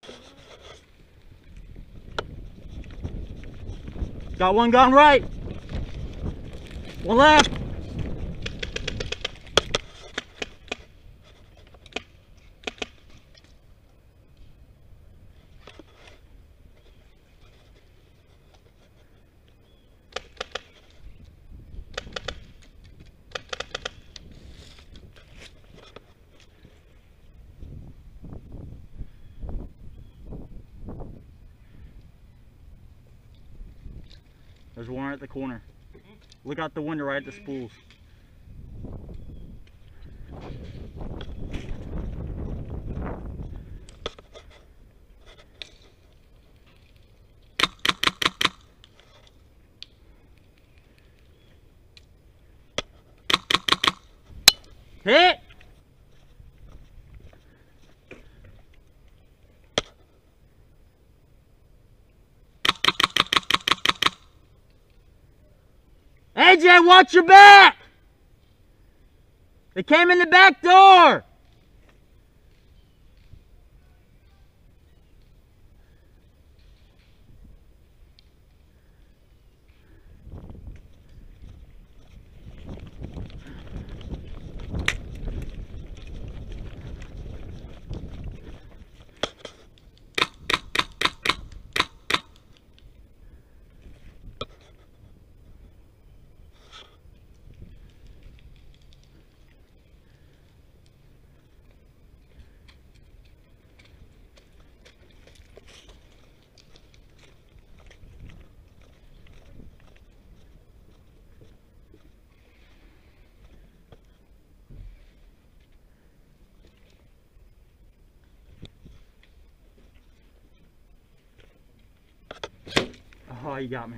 Got one gone right. One left. There's one right at the corner. Look out the window right at the spools. Hit! AJ, watch your back! They came in the back door! Oh, you got me.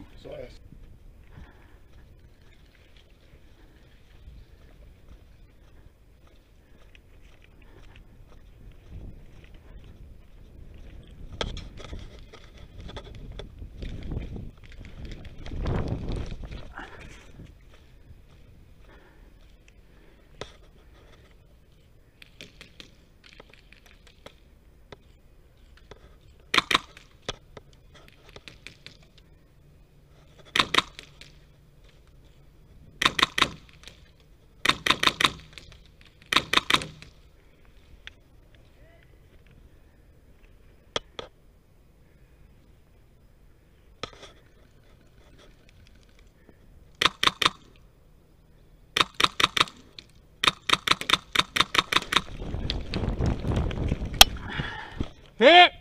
Hit!